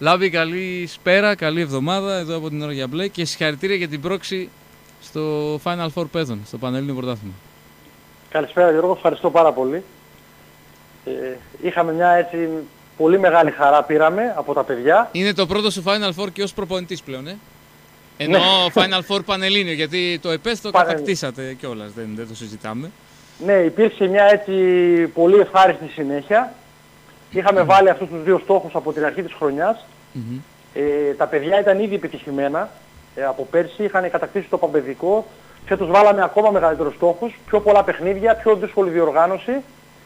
Λάμπη, καλή σπέρα, καλή εβδομάδα εδώ από την Ώρα για Μπλε και συγχαρητήρια για την πρόκριση στο Final Four Παιδών, στο Πανελλήνιο Πρωτάθλημα. Καλησπέρα Γιώργο, ευχαριστώ πάρα πολύ. Είχαμε μια έτσι πολύ μεγάλη χαρά πήραμε από τα παιδιά. Είναι το πρώτο σου Final Four και ως προπονητής πλέον, Ενώ Final Four Πανελλήνιο, γιατί το ΕΠΕΣ το κατακτήσατε κιόλας, δεν το συζητάμε. Ναι, υπήρξε μια έτσι πολύ ευχάριστη συνέχεια. Είχαμε βάλει αυτούς τους δύο στόχους από την αρχή της χρονιάς. Τα παιδιά ήταν ήδη επιτυχημένα. Από πέρσι είχαν κατακτήσει το παμπεδικό. Φέτος βάλαμε ακόμα μεγαλύτερους στόχους, πιο πολλά παιχνίδια, πιο δύσκολη διοργάνωση.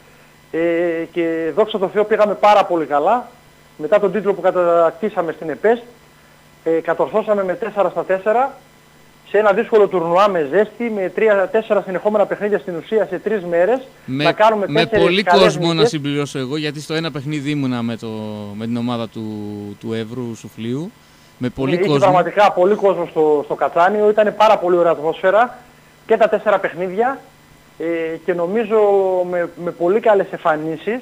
Και δόξα τω Θεώ πήγαμε πάρα πολύ καλά. Μετά τον τίτλο που κατακτήσαμε στην ΕΠΕΣ, κατορθώσαμε με 4-4 σε ένα δύσκολο τουρνουά με ζέστη, με 3-4 συνεχόμενα παιχνίδια στην ουσία σε 3 μέρες. Με πολύ κόσμο να συμπληρώσω εγώ, γιατί στο ένα παιχνίδι ήμουνα με την ομάδα του Εύρου Σουφλίου. Με πολύ κόσμο. Πραγματικά πολύ κόσμο στο Κατσάνιο, ήταν πάρα πολύ ωραία ατμόσφαιρα και τα 4 παιχνίδια και νομίζω με πολύ καλές εμφανίσεις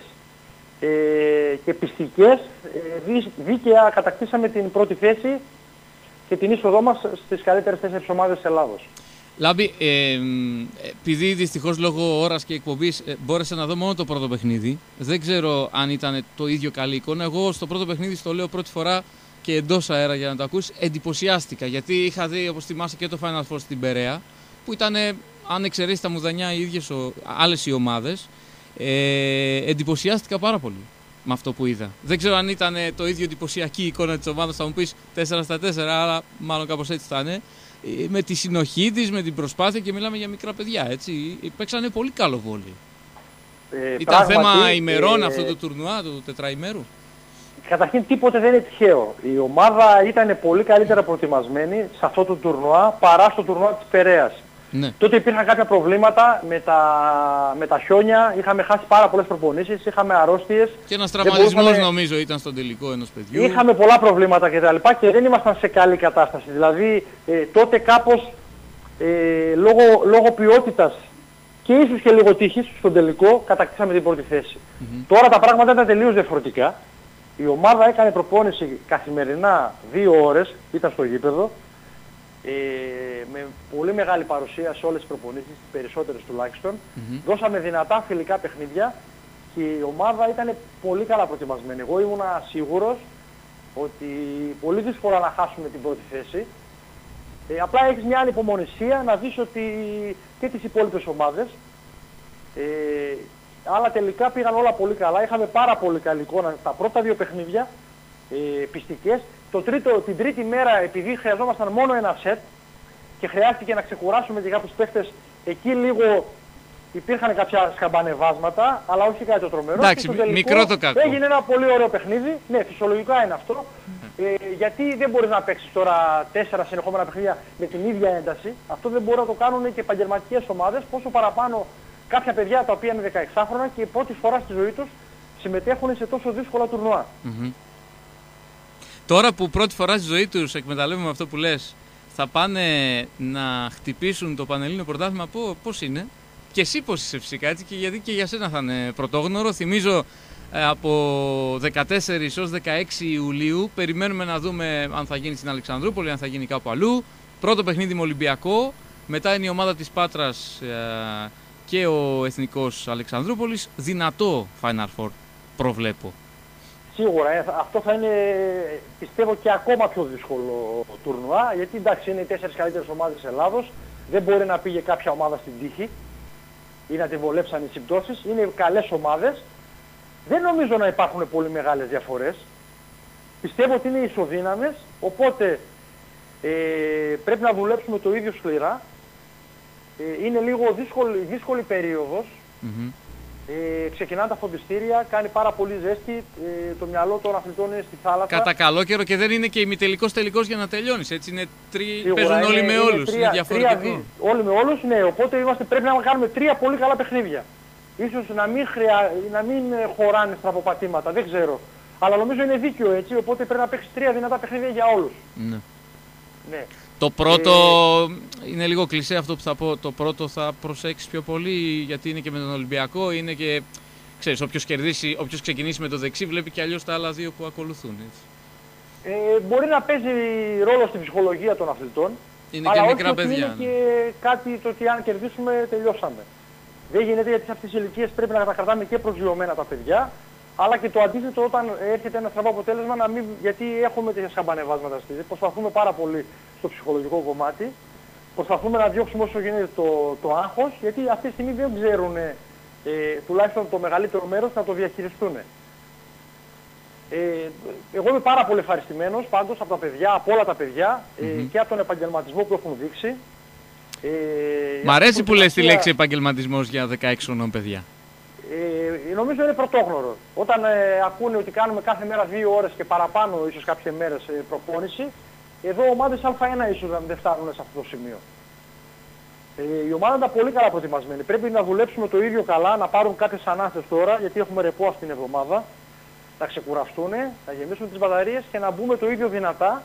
και πιστικές δίκαια κατακτήσαμε την πρώτη θέση και την είσοδό μας στις καλύτερες 4 ομάδες της Ελλάδος. Λάμπη, επειδή δυστυχώς λόγω ώρας και εκπομπής μπόρεσα να δω μόνο το πρώτο παιχνίδι, δεν ξέρω αν ήταν το ίδιο καλή εικόνα. Εγώ στο πρώτο παιχνίδι, στο λέω πρώτη φορά και εντός αέρα για να το ακούσει, εντυπωσιάστηκα, γιατί είχα δει, όπως θυμάσαι, και το Final Four στην Περαία, που ήταν, αν εξαιρέσει τα μουδανιά, οι ίδιες άλλες οι ομάδες. Εντυπωσιάστηκα πάρα πολύ με αυτό που είδα. Δεν ξέρω αν ήταν το ίδιο εντυπωσιακή εικόνα της ομάδας, θα μου πεις 4-4, αλλά μάλλον κάπως έτσι θα είναι. Με τη συνοχή της, με την προσπάθεια, και μιλάμε για μικρά παιδιά, έτσι. Παίξανε πολύ καλό βόλεϊ. Ήταν θέμα ημερών αυτό το τουρνουά, του τετραημέρου. Καταρχήν τίποτε δεν είναι τυχαίο. Η ομάδα ήταν πολύ καλύτερα προετοιμασμένη σε αυτό το τουρνουά παρά στο τουρνουά της Περαίας. Ναι. Τότε υπήρχαν κάποια προβλήματα με τα χιόνια, είχαμε χάσει πάρα πολλές προπονήσεις, είχαμε αρρώστιες. Και ένας τραυματισμός νομίζω ήταν στον τελικό ενός παιδιού. Είχαμε πολλά προβλήματα κτλ. Και δεν ήμασταν σε καλή κατάσταση. Δηλαδή τότε κάπως λόγω ποιότητας και ίσως και λίγο τύχης στον τελικό κατακτήσαμε την πρώτη θέση. Τώρα τα πράγματα ήταν τελείως διαφορετικά. Η ομάδα έκανε προπόνηση καθημερινά 2 ώρες, ήταν στο γήπεδο. Με πολύ μεγάλη παρουσία σε όλες τις προπονήσεις, τις περισσότερες τουλάχιστον. Δώσαμε δυνατά φιλικά παιχνίδια και η ομάδα ήταν πολύ καλά προετοιμασμένη. Εγώ ήμουνα σίγουρος ότι πολύ δύσκολα να χάσουμε την πρώτη θέση. Απλά έχεις μια ανυπομονησία να δεις ότι και τις υπόλοιπες ομάδες, αλλά τελικά πήγαν όλα πολύ καλά. Είχαμε πάρα πολύ καλή εικόνα στα πρώτα 2 παιχνίδια, πιστικές. Την τρίτη μέρα, επειδή χρειαζόμασταν μόνο ένα σετ και χρειάστηκε να ξεκουράσουμε και κάποιους παίχτες, εκεί λίγο υπήρχαν κάποια σκαμπανεβάσματα, αλλά όχι κάτι το τρομερό. Εντάξει, μικρό το κακό. Έγινε ένα πολύ ωραίο παιχνίδι. Ναι, φυσιολογικά είναι αυτό. Γιατί δεν μπορείς να παίξεις τώρα 4 συνεχόμενα παιχνίδια με την ίδια ένταση. Αυτό δεν μπορούν να το κάνουν και επαγγελματικές ομάδες, πόσο παραπάνω κάποια παιδιά τα οποία είναι 16 και πρώτη φορά στη ζωή τους συμμετέχουν σε τόσο δύσκολα τουρνουά. Τώρα που πρώτη φορά στη ζωή τους, εκμεταλλεύομαι αυτό που λες, θα πάνε να χτυπήσουν το Πανελλήνιο Πρωτάθλημα, πώς είναι? Και εσύ πώς είσαι φυσικά, έτσι, και γιατί και για σένα θα είναι πρωτόγνωρο. Θυμίζω από 14 ως 16 Ιουλίου περιμένουμε να δούμε αν θα γίνει στην Αλεξανδρούπολη, αν θα γίνει κάπου αλλού. Πρώτο παιχνίδι με Ολυμπιακό, μετά είναι η ομάδα της Πάτρας και ο Εθνικός Αλεξανδρούπολης. Δυνατό Final Four προβλέπω. Σίγουρα, αυτό θα είναι, πιστεύω, και ακόμα πιο δύσκολο τουρνουά, γιατί εντάξει είναι οι 4 καλύτερες ομάδες της Ελλάδος, δεν μπορεί να πήγε κάποια ομάδα στην τύχη ή να τη βολέψαν οι συμπτώσεις, είναι καλές ομάδες, δεν νομίζω να υπάρχουν πολύ μεγάλες διαφορές, πιστεύω ότι είναι ισοδύναμες, οπότε πρέπει να δουλέψουμε το ίδιο σκληρά, είναι λίγο δύσκολη περίοδος. Ξεκινάνε τα φροντιστήρια, κάνει πάρα πολύ ζέστη, το μυαλό των αθλητών είναι στη θάλασσα. Κατά καλό καιρό και δεν είναι και ημιτελικός τελικός για να τελειώνεις, έτσι είναι παίζουν όλοι με όλους, είναι διαφορετικό. Όλοι με όλους, ναι, οπότε πρέπει να κάνουμε 3 πολύ καλά παιχνίδια. Ίσως να μην χωράνε στραβοπατήματα, δεν ξέρω. Αλλά νομίζω είναι δίκαιο έτσι, οπότε πρέπει να παίξεις 3 δυνατά παιχνίδια για όλους. Ναι. Το πρώτο είναι λίγο κλισέ αυτό που θα πω. Το πρώτο θα προσέξεις πιο πολύ, γιατί είναι και με τον Ολυμπιακό. Είναι και, ξέρεις, όποιος ξεκινήσει με το δεξί βλέπει και αλλιώς τα άλλα 2 που ακολουθούν. Έτσι. Μπορεί να παίζει ρόλο στην ψυχολογία των αθλητών. Είναι αλλά και μικρά όχι παιδιά. Είναι και κάτι το ότι αν κερδίσουμε τελειώσαμε. Δεν γίνεται, γιατί σε αυτές τις ηλικίες πρέπει να τα κρατάμε και προσγειωμένα τα παιδιά. Αλλά και το αντίθετο, όταν έρχεται ένα στραβό αποτέλεσμα, να μην, γιατί έχουμε τέτοια σκαμπανεβάσματα στη ζωή. Προσπαθούμε πάρα πολύ στο ψυχολογικό κομμάτι. Προσπαθούμε να διώξουμε όσο γίνεται το άγχος, γιατί αυτή τη στιγμή δεν ξέρουν, τουλάχιστον το μεγαλύτερο μέρος, να το διαχειριστούν. Εγώ είμαι πάρα πολύ ευχαριστημένος πάντως από τα παιδιά, από όλα τα παιδιά και από τον επαγγελματισμό που έχουν δείξει. Μ' αρέσει που λες τη λέξη επαγγελματισμός για 16 χρονών παιδιά. Νομίζω είναι πρωτόγνωρο. Όταν ακούνε ότι κάνουμε κάθε μέρα 2 ώρες και παραπάνω, ίσως κάποιες μέρες προπόνηση, εδώ ομάδες Α1 ίσως δεν φτάνουν σε αυτό το σημείο. Η ομάδα ήταν πολύ καλά προετοιμασμένη. Πρέπει να δουλέψουμε το ίδιο καλά, να πάρουν κάποιες ανάσες τώρα, γιατί έχουμε ρεπό αυτήν την εβδομάδα. Να ξεκουραστούν, να γεμίσουν τις μπαταρίες και να μπούμε το ίδιο δυνατά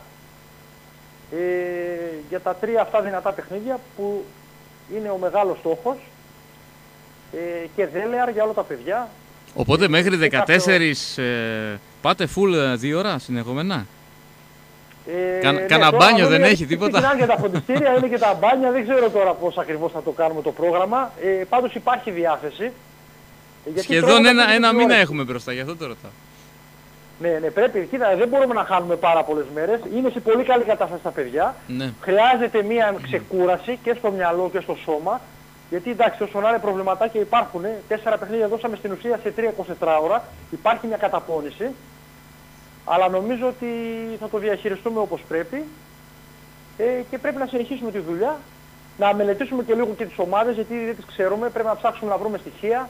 για τα 3 αυτά δυνατά παιχνίδια που είναι ο μεγάλος στόχος και δέλεαρ για όλα τα παιδιά. Οπότε μέχρι 14 πάτε full 2 ώρα συνεχόμενα. Κανένα μπάνιο δεν έχει τίποτα. Είναι και τα φροντιστήρια, είναι και τα μπάνια, δεν ξέρω τώρα πώς ακριβώς θα το κάνουμε το πρόγραμμα. Πάντως υπάρχει διάθεση. Σχεδόν ένα μήνα έχουμε μπροστά, γι' αυτό το ρωτάω. Ναι, πρέπει. Κοίτα, δεν μπορούμε να χάνουμε πάρα πολλές μέρες. Είναι σε πολύ καλή κατάσταση τα παιδιά. Ναι. Χρειάζεται μία ξεκούραση και στο μυαλό και στο σώμα. Γιατί εντάξει, όσο να είναι προβληματάκια υπάρχουν. 4 παιχνίδια δώσαμε στην ουσία σε 3-24 ώρα. Υπάρχει μια καταπώνηση. Αλλά νομίζω ότι θα το διαχειριστούμε όπως πρέπει. Και πρέπει να συνεχίσουμε τη δουλειά. Να μελετήσουμε και λίγο και τις ομάδες, γιατί δεν τις ξέρουμε. Πρέπει να ψάξουμε να βρούμε στοιχεία.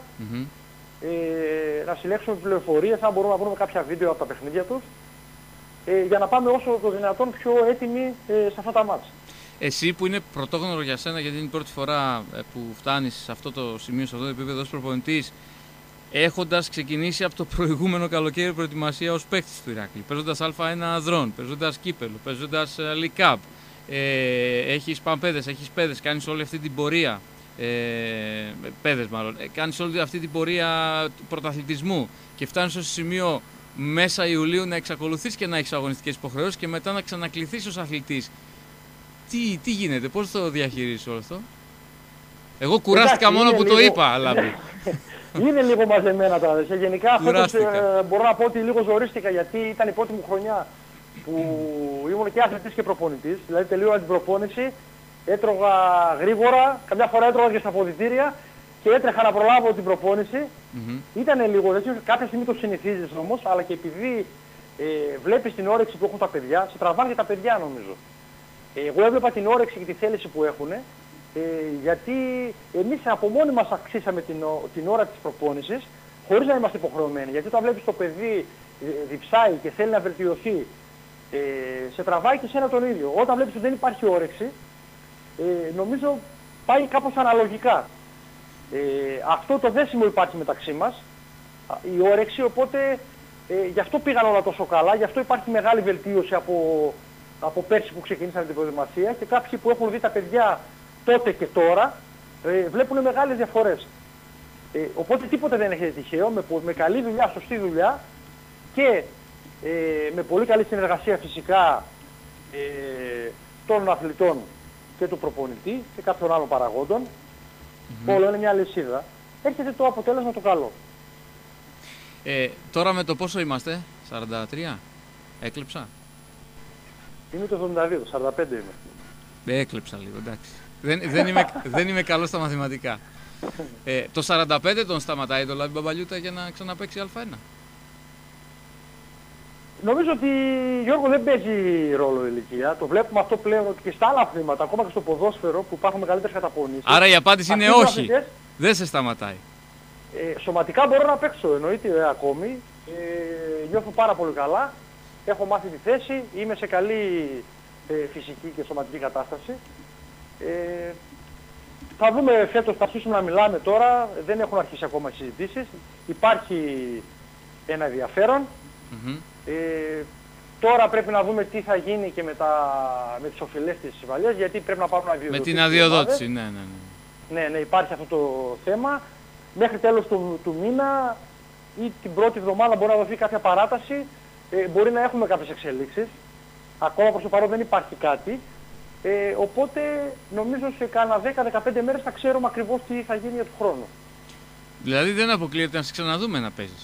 Να συλλέξουμε πληροφορίες, αν μπορούμε να βρούμε κάποια βίντεο από τα παιχνίδια τους, για να πάμε όσο το δυνατόν πιο έτοιμοι σε αυτά τα μάτς. Εσύ που είναι πρωτόγνωρο για σένα, γιατί είναι η πρώτη φορά που φτάνεις σε αυτό το σημείο, σε αυτό το επίπεδο ως προπονητής, έχοντας ξεκινήσει από το προηγούμενο καλοκαίρι προετοιμασία ως παίκτης του Ηράκλειο, παίζοντας Α1 ανδρών, παίζοντας κύπελο, παίζοντας League Cup, έχεις παμπέδες, έχεις παιδες, κάνεις όλη αυτή την πορεία. Παιδες μάλλον, κάνεις όλη αυτή την πορεία πρωταθλητισμού και φτάνεις στο σημείο μέσα Ιουλίου να εξακολουθείς και να έχεις αγωνιστικές υποχρεώσεις και μετά να ξανακληθείς ως αθλητής. Τι γίνεται, πώς το διαχειρίζεις όλο αυτό? Εγώ κουράστηκα μόνο που λίγο... το είπα, αλλά... Είναι λίγο μαζεμένα τα αδεσία. Γενικά φέτος μπορώ να πω ότι λίγο ζορίστηκα, γιατί ήταν η πρώτη μου χρονιά που ήμουν και αθλητής και προπονητής. Δηλαδή τελείωνα την προπόνηση, έτρωγα γρήγορα, καμιά φορά έτρωγα και στα αποδυτήρια και έτρεχα να προλάβω την προπόνηση. Ήτανε λίγο, κάποια στιγμή το συνηθίζεις όμως, αλλά και επειδή βλέπεις την όρεξη που έχουν τα παιδιά, σε τραβάνε και τα παιδιά νομίζω. Εγώ έβλεπα την όρεξη και τη θέληση που έχουν, γιατί εμείς από μόνοι μας αυξήσαμε την ώρα της προπόνησης, χωρίς να είμαστε υποχρεωμένοι. Γιατί όταν βλέπεις το παιδί διψάει και θέλει να βελτιωθεί, σε τραβάει και σένα τον ίδιο. Όταν βλέπεις ότι δεν υπάρχει όρεξη, νομίζω πάει κάπως αναλογικά. Αυτό το δέσιμο υπάρχει μεταξύ μας, η όρεξη, οπότε γι' αυτό πήγαν όλα τόσο καλά, γι' αυτό υπάρχει μεγάλη βελτίωση από πέρσι που ξεκινήσαμε την προετοιμασία, και κάποιοι που έχουν δει τα παιδιά τότε και τώρα βλέπουν μεγάλες διαφορές. Οπότε τίποτε δεν έχει τυχαίο, με καλή δουλειά, σωστή δουλειά και με πολύ καλή συνεργασία φυσικά των αθλητών και του προπονητή και κάποιων άλλων παραγόντων. Όλο είναι μια λυσίδα. Έρχεται το αποτέλεσμα το καλό. Τώρα με το πόσο είμαστε, 43, έκλεψα. Είμαι το 72, το 45 είμαι. Έκλεψα λίγο, εντάξει. Δεν είμαι καλός στα μαθηματικά. Το 45 τον σταματάει το Λάμπη Μπαμπαλιούτα για να ξαναπαίξει Α1. Νομίζω ότι, Γιώργο, δεν παίζει ρόλο η ηλικία. Το βλέπουμε αυτό πλέον ότι και στα άλλα αθλήματα, ακόμα και στο ποδόσφαιρο που υπάρχουν μεγαλύτερες καταπονήσεις. Άρα η απάντηση είναι όχι. Δεν σε σταματάει. Σωματικά μπορώ να παίξω, εννοείται ακόμη. Νιώθω πάρα πολύ καλά. Έχω μάθει τη θέση. Είμαι σε καλή φυσική και σωματική κατάσταση. Θα δούμε φέτος, θα αρχίσουμε να μιλάμε τώρα. Δεν έχουν αρχίσει ακόμα οι συζητήσεις. Υπάρχει ένα ενδιαφέρον. Τώρα πρέπει να δούμε τι θα γίνει και με τις οφειλές της Βαλιάς, γιατί πρέπει να πάρουν αδειοδότηση. Με την αδειοδότηση, ναι, υπάρχει αυτό το θέμα. Μέχρι τέλος του μήνα ή την πρώτη εβδομάδα μπορεί να δοθεί κάποια παράταση μπορεί να έχουμε κάποιες εξελίξεις. Ακόμα προς το παρόν δεν υπάρχει κάτι. Οπότε νομίζω σε κάνα 10-15 μέρες θα ξέρουμε ακριβώς τι θα γίνει για του χρόνου. Δηλαδή δεν αποκλείεται να σε ξαναδούμε να παίζεις.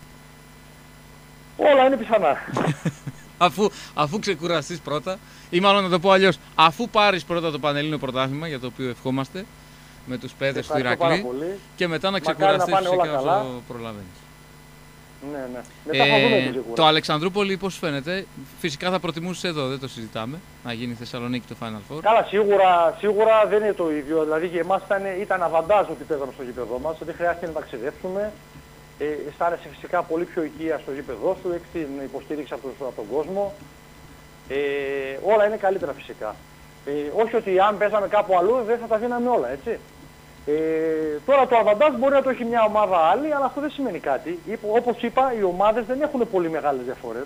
Όλα είναι πιθανά. αφού ξεκουραστείς πρώτα, ή μάλλον να το πω αλλιώς, αφού πάρεις πρώτα το Πανελλήνιο Πρωτάθλημα, για το οποίο ευχόμαστε, με τους παίδες του Ηρακλή, και μετά να ξεκουραστείς φυσικά όσο προλαβαίνεις. Ναι. Μετά θα δούμε σίγουρα. Το Αλεξανδρούπολη πώς φαίνεται? Φυσικά θα προτιμούσες εδώ, δεν το συζητάμε, να γίνει Θεσσαλονίκη το Final Four. Καλά, σίγουρα δεν είναι το ίδιο. Δηλαδή για εμάς ήταν αβαντάζ ότι παίζαμε στο γήπεδό μας, δεν χρειάστηκε να ταξιδέψουμε. Αισθάνεσαι φυσικά πολύ πιο οικία στο γήπεδό σου, έχεις την υποστήριξη από τον κόσμο. Όλα είναι καλύτερα φυσικά. Όχι ότι αν παίζαμε κάπου αλλού δεν θα τα δίναμε όλα, έτσι. Τώρα το αβαντάζ μπορεί να το έχει μια ομάδα άλλη, αλλά αυτό δεν σημαίνει κάτι. Όπως είπα, οι ομάδες δεν έχουν πολύ μεγάλες διαφορές.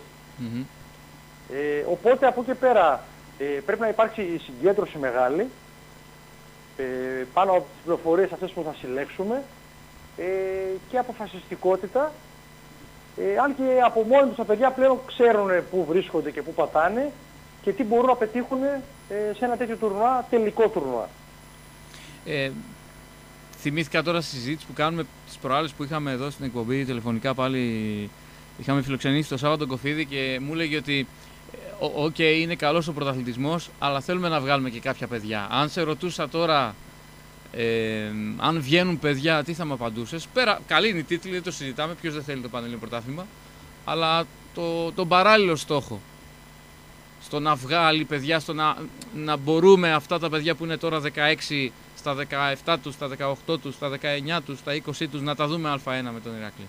Οπότε από εκεί πέρα πρέπει να υπάρξει η συγκέντρωση μεγάλη πάνω από τις πληροφορίες αυτές που θα συλλέξουμε και αποφασιστικότητα. Αν και από μόνοι τους τα παιδιά πλέον ξέρουν πού βρίσκονται και πού πατάνε και τι μπορούν να πετύχουν σε ένα τέτοιο τουρνουά, τελικό τουρνουά. Θυμήθηκα τώρα στη συζήτηση που κάνουμε τις προάλλες που είχαμε εδώ στην εκπομπή τηλεφωνικά, πάλι είχαμε φιλοξενήσει το Σάββατο Κοφίδη και μου έλεγε ότι είναι καλός ο πρωταθλητισμός, αλλά θέλουμε να βγάλουμε και κάποια παιδιά. Αν σε ρωτούσα τώρα αν βγαίνουν παιδιά, τι θα μου απαντούσες? Πέρα, καλή είναι η τίτλη, δεν το συζητάμε, ποιος δεν θέλει το Πανελλήνιο Πρωτάθλημα, αλλά τον παράλληλο στόχο, στο να βγάλει παιδιά, στο να μπορούμε αυτά τα παιδιά που είναι τώρα 16, στα 17 τους, στα 18 τους, στα 19 τους, στα 20 τους, να τα δούμε Α1 με τον Ηρακλή.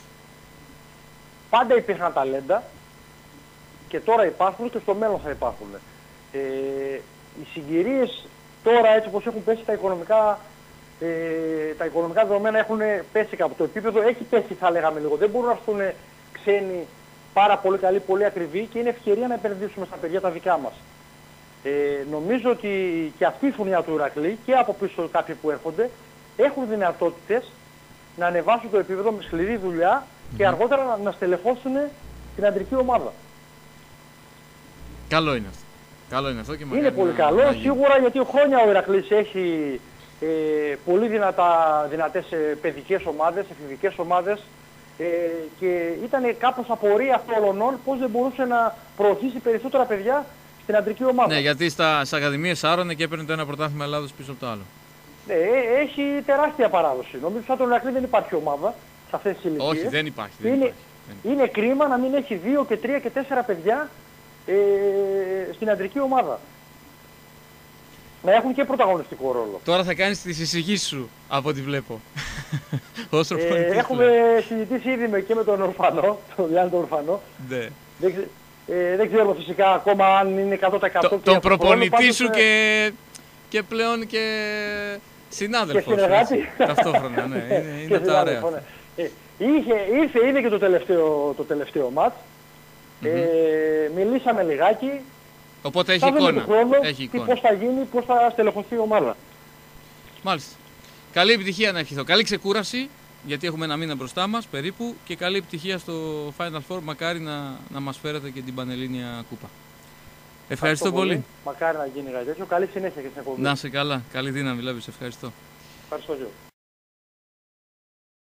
Πάντα υπήρχαν ταλέντα και τώρα υπάρχουν και στο μέλλον θα υπάρχουν. Οι συγκυρίες τώρα, έτσι όπως έχουν πέσει τα οικονομικά δεδομένα, έχουν πέσει κάπου. Το επίπεδο έχει πέσει, θα λέγαμε λίγο. Δεν μπορούν να έρθουν ξένοι πάρα πολύ καλοί, πολύ ακριβοί και είναι ευκαιρία να επενδύσουμε στα παιδιά τα δικά μας. Νομίζω ότι και αυτή η φουρνιά του Ηρακλή και από πίσω κάποιοι που έρχονται έχουν δυνατότητες να ανεβάσουν το επίπεδο με σκληρή δουλειά και αργότερα να στελεχώσουν την αντρική ομάδα. Καλό είναι αυτό. Καλό είναι αυτό και είναι πολύ καλό, σίγουρα, γιατί χρόνια ο Ηρακλής έχει πολύ δυνατές παιδικές ομάδες, εφηβικές ομάδες και ήταν κάπως απορία αυτών πώς δεν μπορούσε να προωθήσει περισσότερα παιδιά στην αντρική ομάδα. Ναι, γιατί στις ακαδημίες άρωνε και έπαιρνε το ένα πρωτάθλημα Ελλάδος πίσω από το άλλο. Ναι, έχει τεράστια παράδοση. Νομίζω ότι στον Ηρακλή δεν υπάρχει ομάδα σε αυτές τις ηλικίες. Όχι, δεν υπάρχει. Είναι κρίμα να μην έχει 2 και 3 και 4 παιδιά στην αντρική ομάδα. Να έχουν και πρωταγωνιστικό ρόλο. Τώρα θα κάνεις τις εισηγήσεις σου, από ό,τι βλέπω. Έχουμε συζητήσει ήδη και με τον Ορφανό, τον Γιάννη τον Ορφανό. Ναι. Δεν ξέρουμε φυσικά ακόμα αν είναι 100% τον προπονητή σου και πλέον και συνάδελφος. Και συνεργάτη. Ταυτόχρονα, ναι. Είναι τα ωραία. Ήρθε ήδη και το τελευταίο μάτς. Μιλήσαμε λιγάκι. Οπότε έχει εικόνα. Πώς θα γίνει, πώς θα στελεχωθεί η ομάδα. Μάλιστα. Καλή επιτυχία να ευχηθώ. Καλή ξεκούραση, γιατί έχουμε ένα μήνα μπροστά μας περίπου, και καλή επιτυχία στο Final Four. Μακάρι να μας φέρετε και την Πανελλήνια Κούπα. Ευχαριστώ πολύ. Μακάρι να γίνει κάτι τέτοιο. Καλή συνέχεια και στην εκπομπή. Να είσαι καλά. Καλή δύναμη, Λέβη. Ευχαριστώ. Ευχαριστώ.